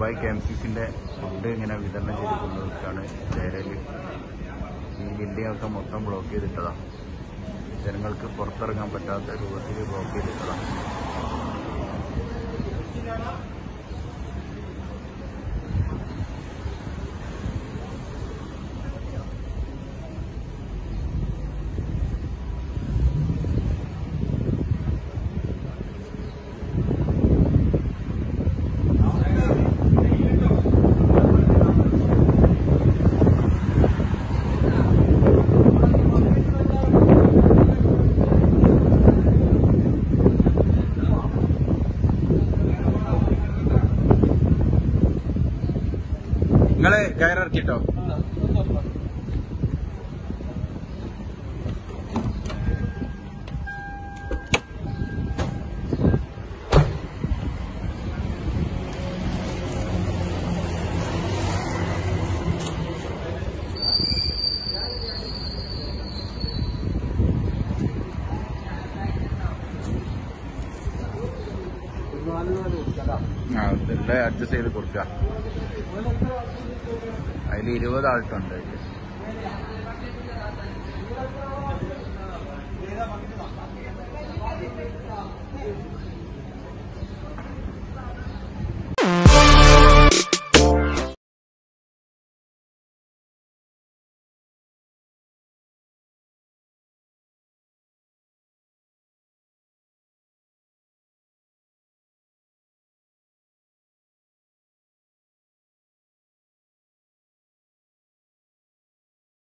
Dubai KMCCന്റെ food ഇങ്ങനെ വിതരണം ചെയ്തിരിക്കുന്നവർക്കാണ് ചേരല്. ഈ ബിൽഡിംഗ് ഒക്കെ മൊത്തം ബ്ലോക്ക് ചെയ്തിട്ടതാണ്. ജനങ്ങൾക്ക് പുറത്തിറങ്ങാൻ പറ്റാത്ത രൂപത്തിൽ ബ്ലോക്ക് ചെയ്തിട്ടതാണ്. നിങ്ങള് കയറിറക്കിട്ടോ? ഇതെല്ലാം അഡ്ജസ്റ്റ് ചെയ്ത് കൊടുക്കുക. അതിൽ 20 ആൾട്ടുണ്ട്.